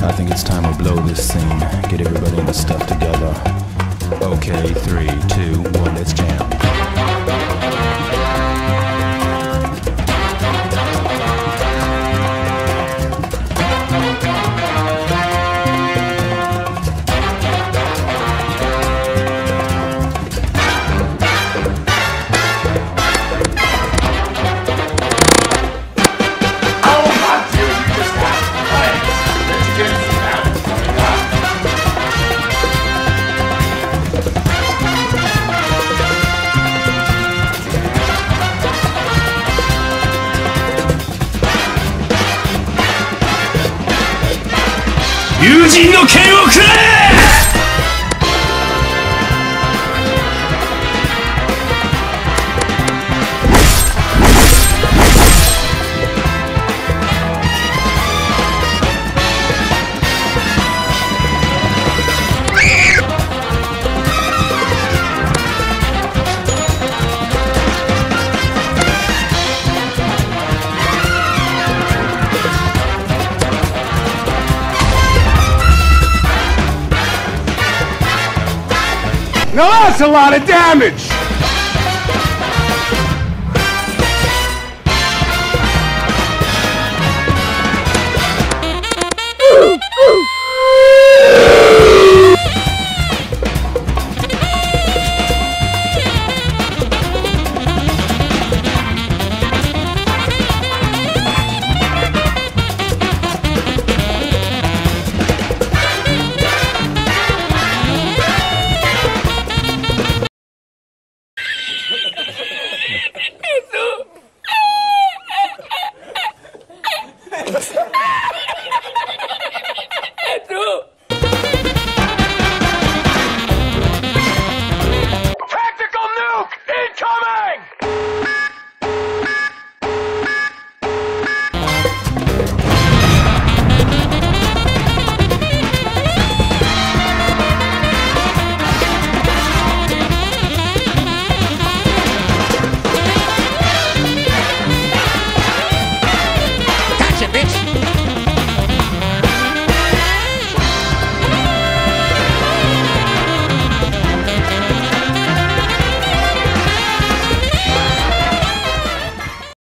I think it's time we blow this scene. Get everybody in the stuff together. Okay, 3, 2, 1, let's jam. 友人の剣をくれ！ Now that's a lot of damage!